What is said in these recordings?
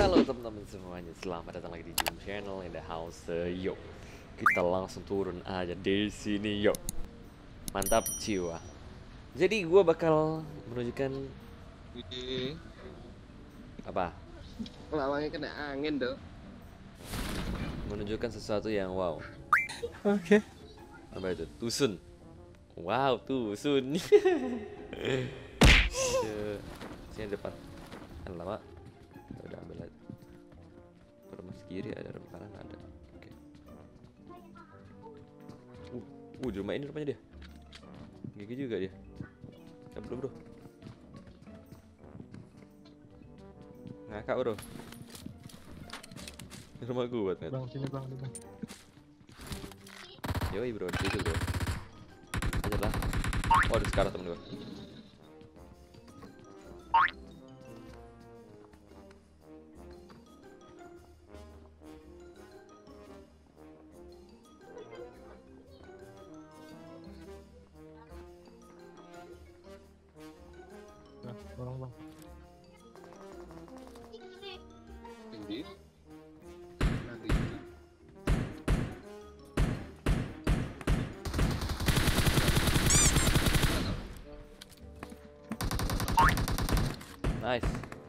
Halo teman-teman semuanya, selamat datang lagi di Jum Channel in the house. Yuk, kita langsung turun aja di sini yuk. Mantap jiwa. Jadi gue bakal menunjukkan apa? Lawangnya kena angin dong. Menunjukkan sesuatu yang wow. Oke. Apa itu? Tusun. Wow, tusun. Sini depan. Kan lama. Udah ambil aja. Rumah kiri ada, rumah kanan ada. Oke. Di rumah ini rupanya dia. Gigi juga dia. Ya bro. Ngakak bro. Ini rumah gua kan. Bang, sini bang, bang. Yoi bro, di situ bro. Aja lah. Oh, ada sekarang temen gua. Nah, tolong bang. Tinggi. Nanti. Nice.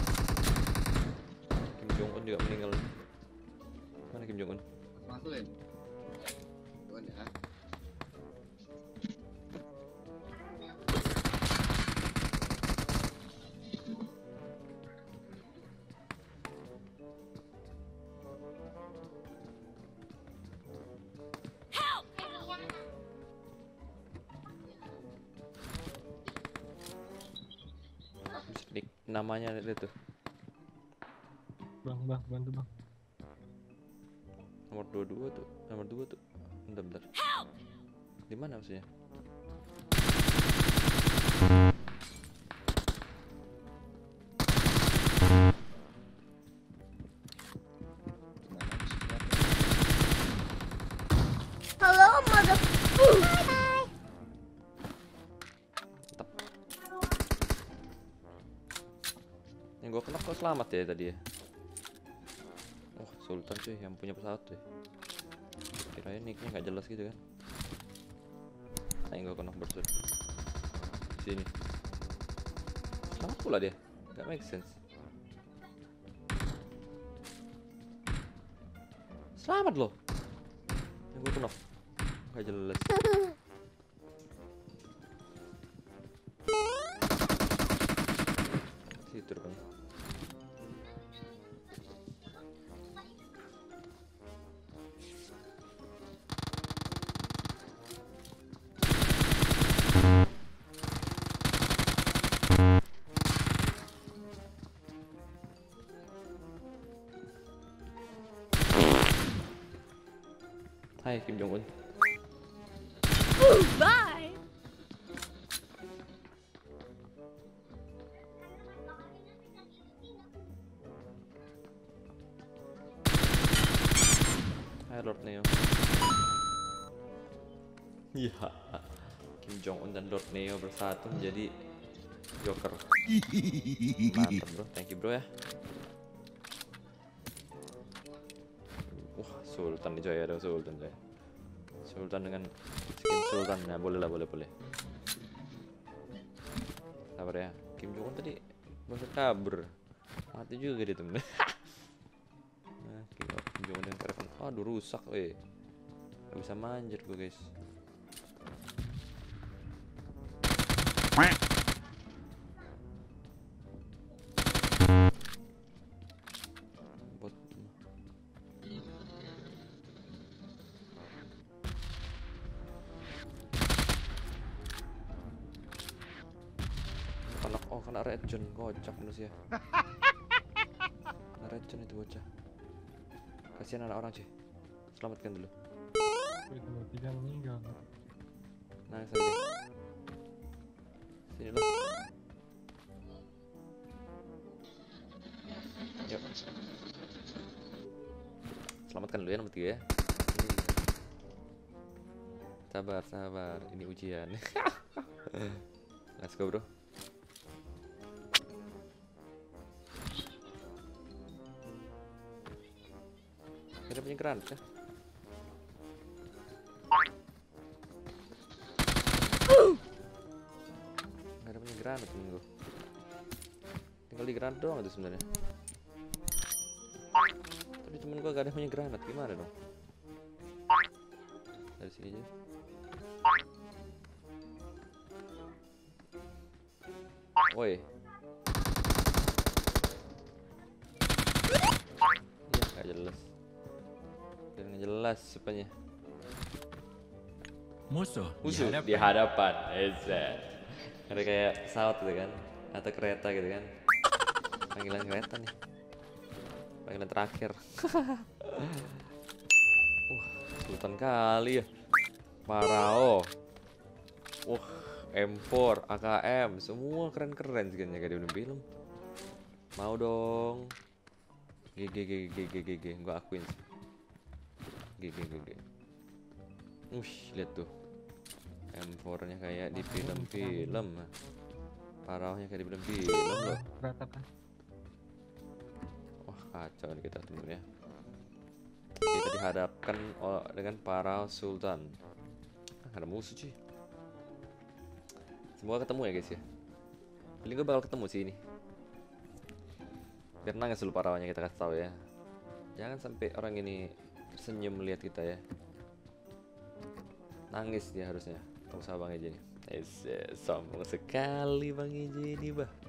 Kim Jong Un juga meninggal. Mana Kim Jong Un? Mantulin. Tuan ya. Namanya itu Bang, bantu bang. nomor 22 tuh. Nomor 2 tuh. Bentar. Di mana maksudnya? Hello, mother. Yang gua kena kok selamat ya tadi ya. Oh, Sultan cuy yang punya pesawat tuh. Kirain nicknya nggak jelas gitu kan. Yang gua kena berset. Sini. Selamat pula dia. Gak make sense. Selamat loh. Yang gua kena nggak jelas. Situ rupanya. Hai Kim Jong Un. Bye. Hai Lord Neo. Iya. Kim Jong Un dan Lord Neo bersatu menjadi Joker. Mantap bro, thank you bro ya. Wah, Sultan nih coy, ada Sultan coy. Sultan dengan skin Sultan, nah boleh lah, boleh. Sabar ya, Kim Jong Un tadi baru kabur, mati juga dia temen. Nah, Kim Jong Un dengan telepon, aduh rusak, gak bisa manjat gue guys. Bot. Kena red zone, kocak manusia. Kena red zone itu bocah. Kasihan anak orang cuy. Selamatkan dulu. Wih, nomor 3 meninggal. Nah, saja. Sini lo. Yuk. Selamatkan dulu ya nomor 3 ya. Sabar. Ini ujian. Let's go bro. punya granat kah? Gak ada punya granat temen gue. Tinggal di granat doang itu sebenarnya. Tapi temen gue gak ada punya granat, gimana dong? Dari sini aja. Woi. Iya, gak jelas. Gak jelas supaya. Musuh Musuh di hadapan. Ezet. Ada kayak pesawat gitu kan, atau kereta gitu kan. Panggilan kereta nih. Panggilan terakhir. Sultan kali ya. Parao. M4, AKM, semua keren-keren sih kayaknya kayak di film. Mau dong. GG, gua akuin sih. GG. Lihat tuh. M4-nya kayak di film-film. Parahnya kayak di film-film loh. Berantakan. Wah, kacau nih kita temen ya. Kita dihadapkan dengan para sultan. Ada musuh sih. Semoga ketemu ya guys ya. Paling gue bakal ketemu sih ini. Biar nangis dulu parawanya kita kasih tahu ya. Jangan sampai orang ini tersenyum melihat kita ya. Nangis dia harusnya. Tunggu sama Bang Eji nih. Sombong sekali Bang Eji ini bah.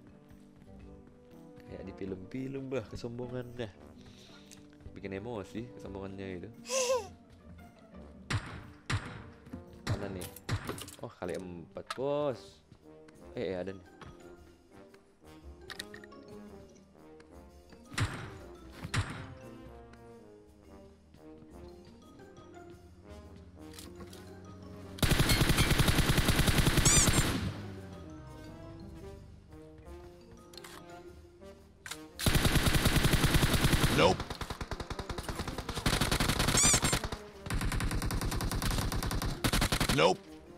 Kayak di film-film bah kesombongannya. Bikin emosi kesombongannya itu. Mana nih? Oh kali 4 bos. Ada nih. Nope. Nope.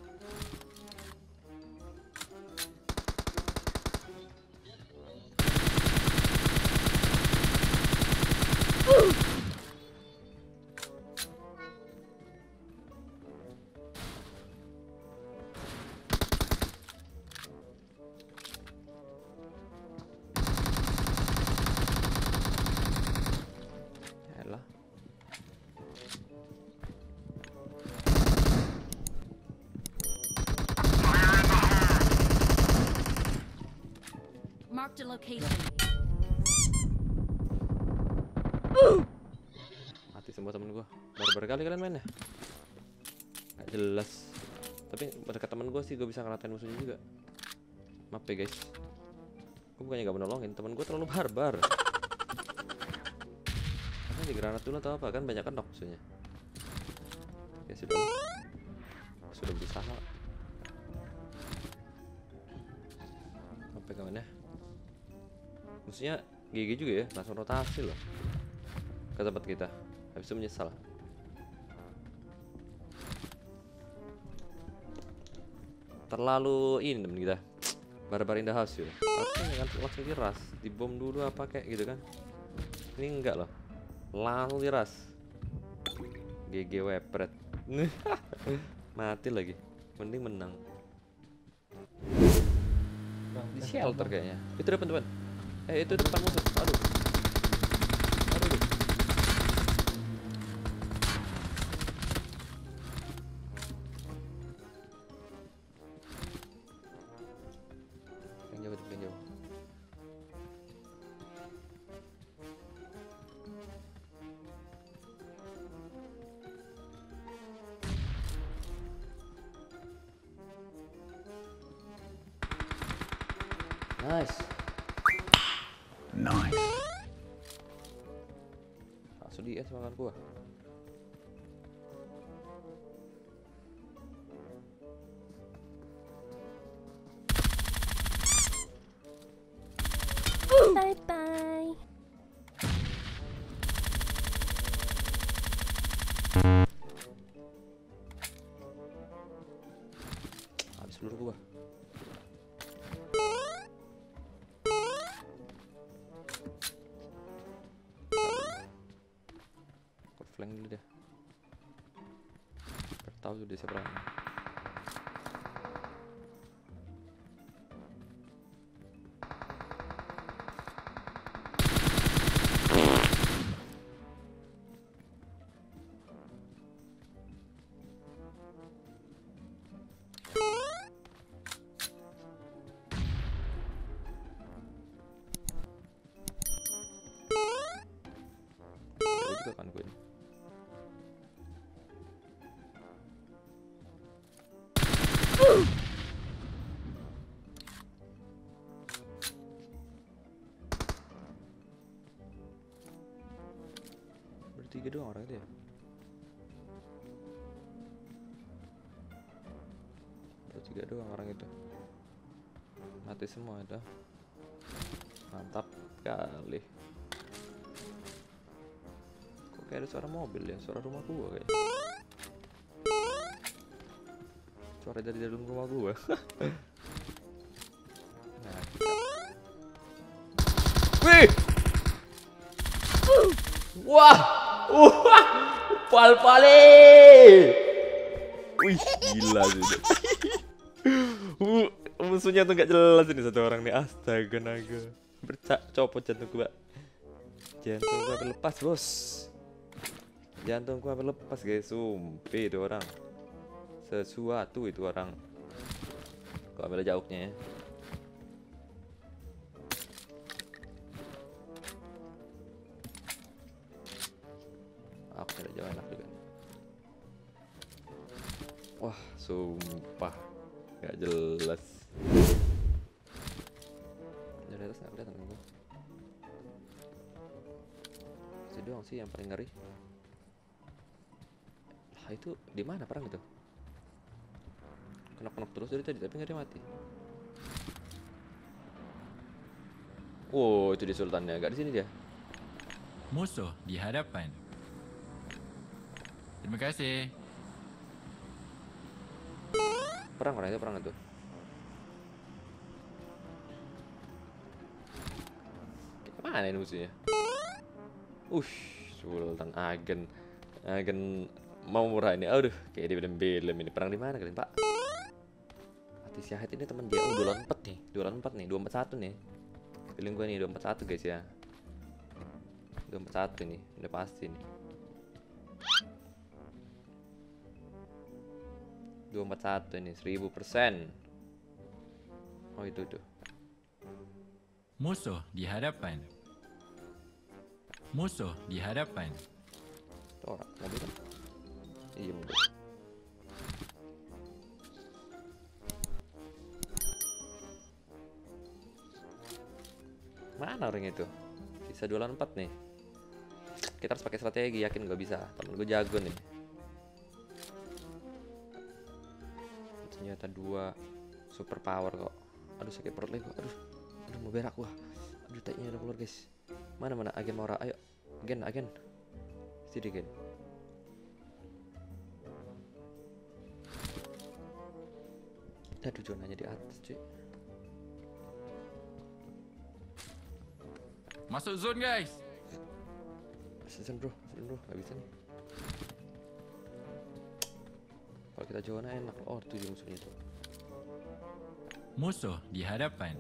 Yalah. Marked a location. Mati semua temen gua. Baru kali kalian mainnya. Gak jelas. Tapi berkat temen gua sih gua bisa ngeratain musuhnya juga. Maaf ya guys. Gua bukannya gak menolongin, temen gua terlalu barbar. Karena di granat dulu atau apa kan banyak kan musuhnya. Ya sudah. Sudah berusaha. Sampai kemana? Musuhnya GG juga ya, langsung rotasi loh ke tempat kita. Habis itu menyesal. Terlalu ini temen kita. Barbar in the house ya. Harusnya langsung diras, dibom dulu apa kayak gitu kan. Ini enggak loh. Langsung diras. GG wepret. Mati lagi. Mending menang. Di shelter kayaknya. Itu depan teman. Itu depan musuh. Aduh. Yang jauh. Nice. Langsung di makan gua. Bye bye. Habis peluru gua. flank dulu deh. Biar tahu tuh dia seberang. Gue juga kan gue. Bertiga doang orang itu ya. Bertiga doang orang itu. Mati semua itu. Mantap kali. Kok kayak ada suara mobil ya? Suara rumah gua kayak. Suara dari dalam rumah gua. Nah. Wih! Wah! Wah! Pal-pale! Wih, gila sih. Musuhnya tuh gak jelas ini satu orang nih. Astaga naga. Copot jantung gua. Jantung gua hampir lepas, bos. Jantung gua hampir lepas, guys. Sumpah itu orang. Sesuatu itu orang. Gua ambil jauhnya ya. Aku ada jauh enak juga. Wah, sumpah. Gak jelas. Dari atas gak kelihatan gue. Itu doang sih yang paling ngeri. Lah itu di mana perang itu? Kenok-kenok terus dari tadi tapi nggak dia mati. Wow, itu di sultannya. Gak di sini dia. Musuh di hadapan. Terima kasih. Perang orang itu, perang itu. Mana ini musuhnya? Sultan agen. Agen mau murah ini. Aduh, kayak di film-film ini. Perang di mana kalian, Pak? Mati Syahid ini teman dia. 2 lawan 4 nih. 2 lawan 4 nih. 241 nih. Feeling gue nih 241 guys ya. 241 nih. Udah pasti nih. 241 ini 1000%. Oh itu tuh. Musuh di hadapan. Musuh di hadapan. Itu orang mobil kan? Iya mobil. Mana orang itu? Sisa 2 lawan 4 nih. Kita harus pakai strategi, yakin gak bisa. Temen gue jago nih. Ternyata 2 super power kok. Aduh sakit perut lagi kok. Aduh mau berak gua. Aduh tainya udah keluar guys. Mana agen Maura, ayo. Agen. Sini gen. Aduh zonanya di atas cuy. Masuk zone guys. Season bro, gak bisa nih. Kalau kita zona enak. Oh 7 musuhnya tuh. Musuh di hadapan.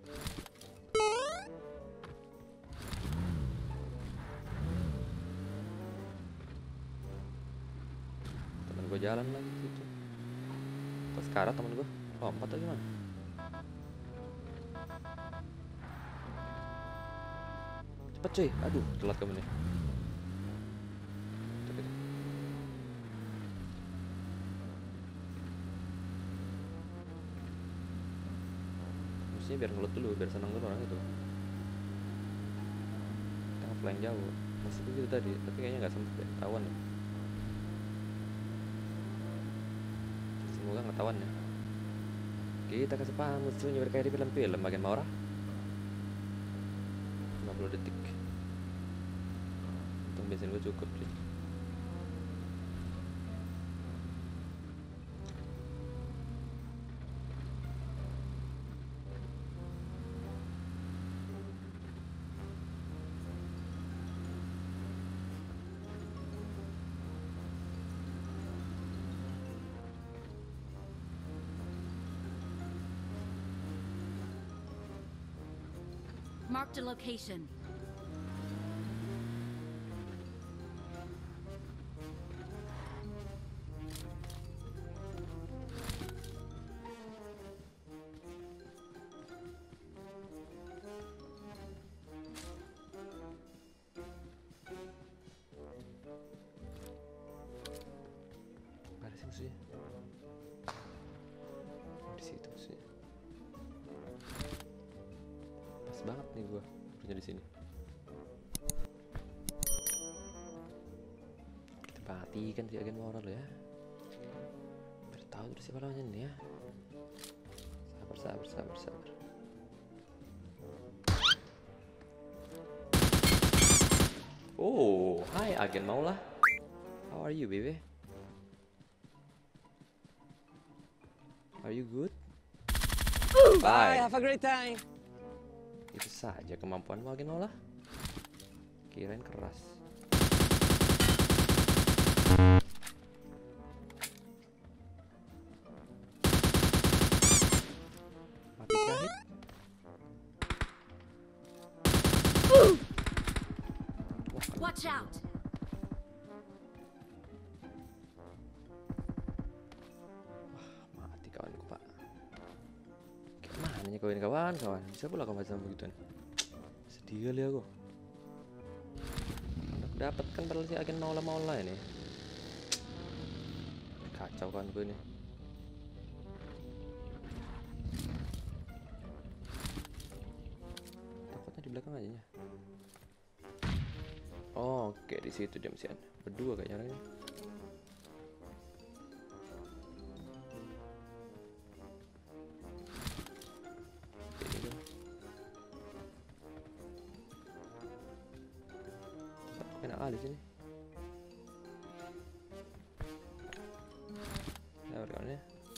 Temen gue jalan lagi situ. Pas sekarang temen gue lompat atau gimana? Cepet cuy, aduh telat kamu nih. Cepet. Mestinya biar ngelut dulu, biar senang dulu orang itu. Kita nge-flank jauh. Masih begitu tadi, tapi kayaknya nggak sempet deh, ketahuan ya. Semoga nggak ketahuan ya. Kita kasih paham musuhnya biar kayak di film-film bagian Maura. 50 detik. Untung bensin gue cukup sih. Marked a location. Gak ada sih musuhnya. Di situ musuhnya. Pas banget nih gua punya di sini. Kita perhatikan si agen moral ya. Biar tahu terus siapa lawannya nih ya. Sabar. Oh, hai agen Maula. How are you, baby? Are you good? Bye. Have a great time. Itu saja kemampuanmu agen Maula. Kirain keras. Mati syahid. Watch out! Mati kawanku pak. Gimana nih kawan? Bisa pula kau macam begituan. Sedih kali aku. Dapat kan padahal si agen Maula ini. Kacau kawanku ini. Takutnya di belakang aja nya. Oh, oke di situ dia mesian. Berdua kayaknya orangnya. Ini dong. Enak kali sini. Ya orangnya.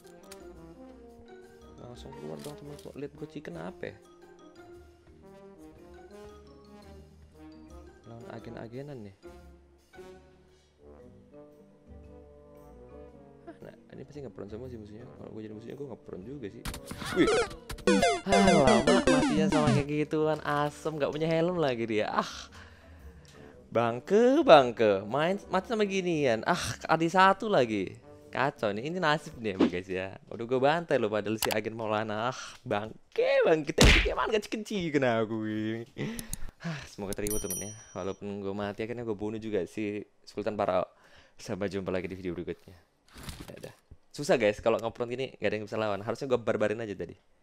Langsung keluar dong temanku. Lihat gue chicken apa ya? Lawan agen-agenan nih. Nah, ini pasti ngepron semua sih musuhnya. Kalau gue jadi musuhnya gue ngepron juga sih. Wih. Lama matinya sama kayak gituan. Asem, nggak punya helm lagi dia. Bangke. Main mati sama ginian. Adi satu lagi. Kacau nih. Ini nasib nih ya guys ya. Udah gue bantai loh padahal si agen Maulana. Bangke. Kita mana kecil kena aku ini. Semoga terhibur temen ya. Walaupun gue mati akhirnya gue bunuh juga si Sultan Parao. Sampai jumpa lagi di video berikutnya. Ya udah. Susah guys kalau ngepron gini gak ada yang bisa lawan. Harusnya gue barbarin aja tadi.